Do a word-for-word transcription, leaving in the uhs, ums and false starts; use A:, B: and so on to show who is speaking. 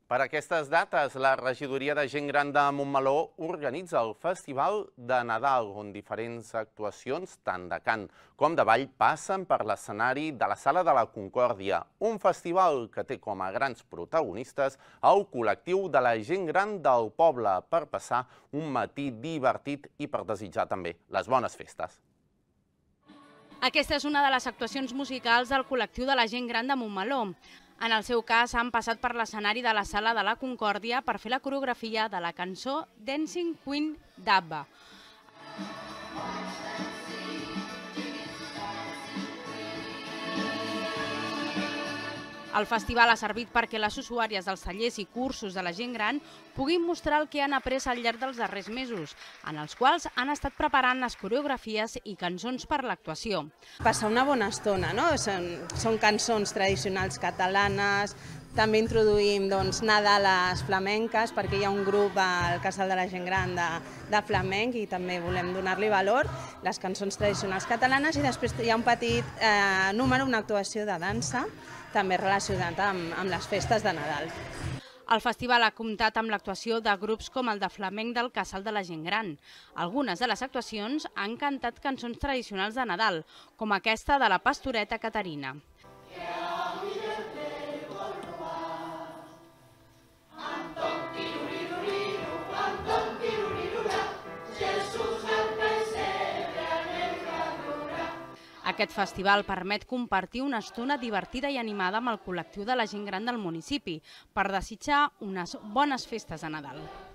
A: Per aquestes dates, la Regidoria de Gent Gran de Montmeló organitza el Festival de Nadal, on diferents actuacions, tant de cant com de ball, passen per l'escenari de la Sala de la Concòrdia, un festival que té com a grans protagonistes el col·lectiu de la gent gran del poble per passar un matí divertit i per desitjar també les bones festes.
B: Aquesta és una de les actuacions musicals del col·lectiu de la gent gran de Montmeló. En el seu cas, han passat per l'escenari de la Sala de la Concòrdia per fer la coreografia de la cançó Dancing Queen d'ABBA. El festival ha servit perquè les usuàries dels tallers i cursos de la gent gran puguin mostrar el que han après al llarg dels darrers mesos, en els quals han estat preparant les coreografies i cançons per l'actuació.
C: Passar una bona estona, no? Són, són cançons tradicionals catalanes, també introduïm doncs, Nadales flamenques, perquè hi ha un grup al Casal de la Gent Gran de, de flamenc i també volem donar-li valor, les cançons tradicionals catalanes, i després hi ha un petit eh, número, una actuació de dansa, també relacionat amb, amb les festes de Nadal.
B: El festival ha comptat amb l'actuació de grups com el de flamenc del Casal de la Gent Gran. Algunes de les actuacions han cantat cançons tradicionals de Nadal, com aquesta de la pastoreta Caterina. Aquest festival permet compartir una estona divertida i animada amb el col·lectiu de la gent gran del municipi per desitjar unes bones festes de Nadal.